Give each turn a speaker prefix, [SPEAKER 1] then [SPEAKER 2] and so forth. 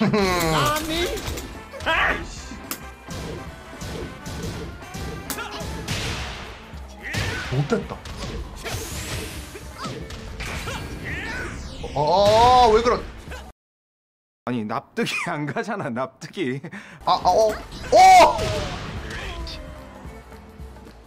[SPEAKER 1] 아니?
[SPEAKER 2] 못됐다. 왜 그러?
[SPEAKER 3] 아니 납득이 안 가잖아 납득이.
[SPEAKER 2] 어!